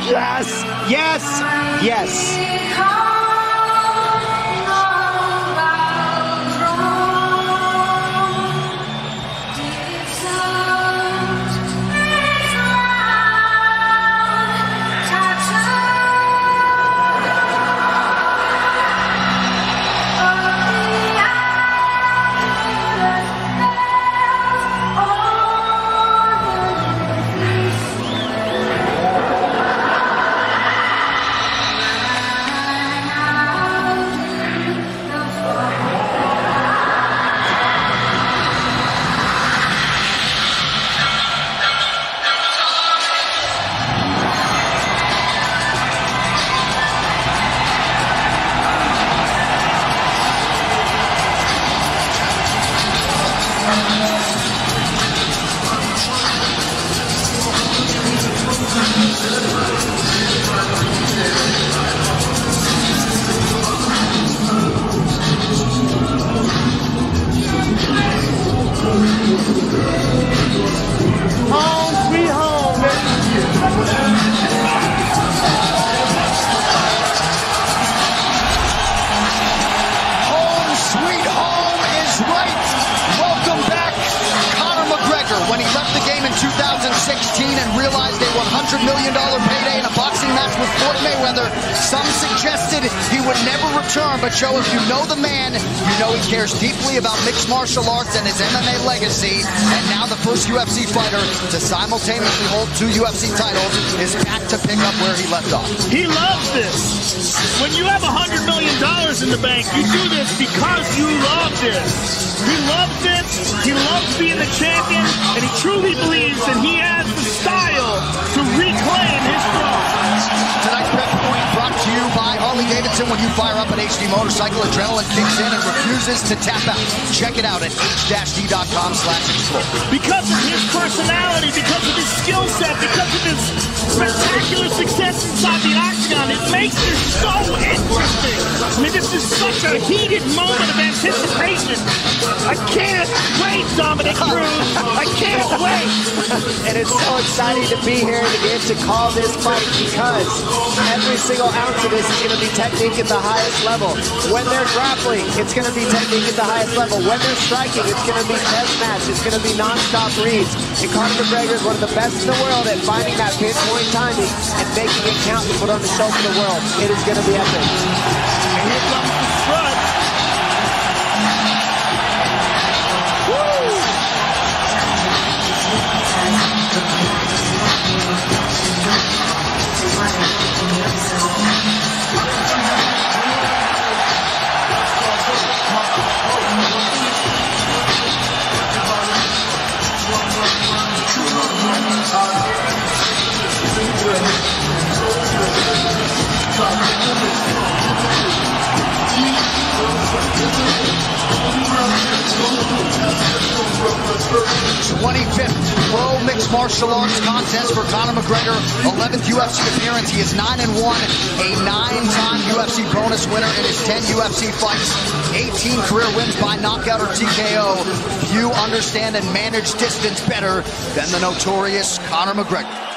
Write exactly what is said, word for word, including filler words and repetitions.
Yes, yes, yes. When he left the game in two thousand sixteen and realized a one hundred million dollar payday in a boxing match with Floyd Mayweather, some suggested he would never return, but Joe, if you know the man, you know he cares deeply about mixed martial arts and his M M A legacy, and now the first U F C fighter to simultaneously hold two U F C titles is back to pick up where he left off. He loves this. When you have one hundred million dollars in the bank, you do this because you love this. He loves it, he loves being the champion, and he truly believes that he has the style to reclaim his throne. Tonight's Pep Point brought to you by Harley-Davidson. When you fire up an H D motorcycle, adrenaline kicks in and refuses to tap out. Check it out at H D dot com slash explore. Because of his personality, because of his skill set, because of his spectacular success inside the octagon, it makes this so interesting. I mean, this is such a heated moment of anticipation. I can't wait, Dominic Cruz. I can't wait. And it's so exciting to be here to get to call this fight because every single ounce of this is going to be technique at the highest level. When they're grappling, it's going to be technique at the highest level. When they're striking, it's going to be test match. It's going to be non-stop reads. And Conor McGregor is one of the best in the world at finding that pinpoint timing and making it count to put on the show for the world. It is going to be epic. And here comes the strut. twenty-fifth Pro Mixed Martial Arts Contest for Conor McGregor, eleventh U F C appearance. He is nine and one, a nine-time U F C bonus winner in his ten U F C fights, eighteen career wins by knockout or T K O. Few understand and manage distance better than the notorious Conor McGregor.